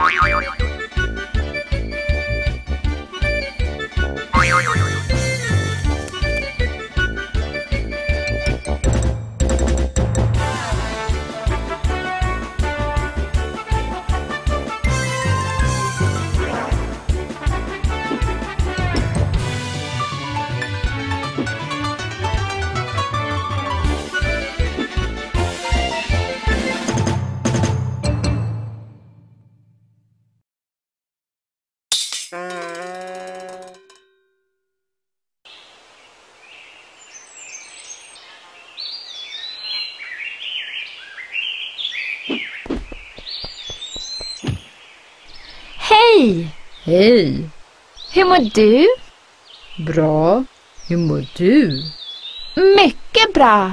Hej! Hej! Hur mår du? Bra. Hur mår du? Mycket bra!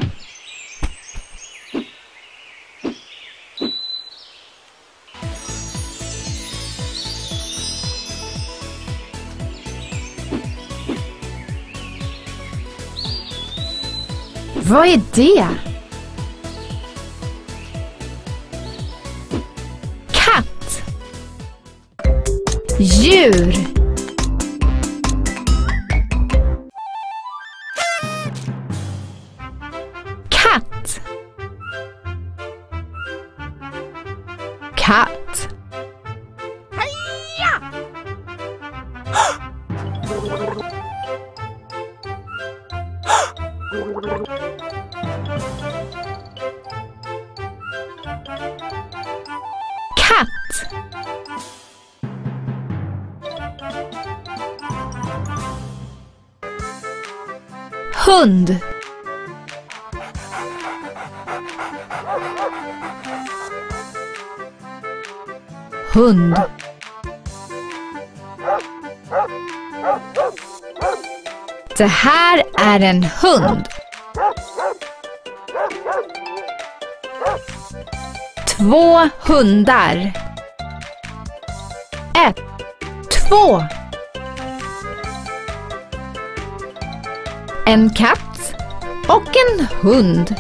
Vad är det? Katt. Djur. Katt. Katt. Katt. Hund. Hund. Det här är en hund. 2 hundar. 1, 2. En katt och en hund.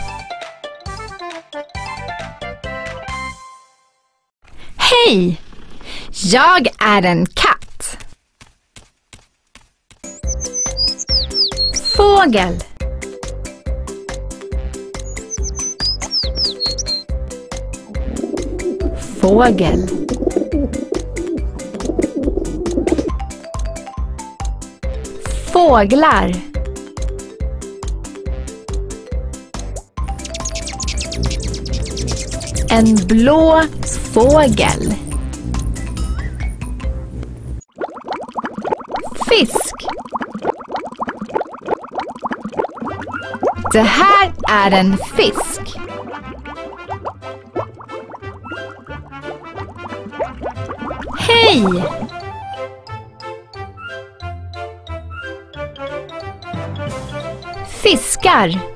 Hej! Jag är en katt. Fågel. Fågel. Fåglar. En blå fågel. Fisk. Det här är en fisk. Hej! Fiskar.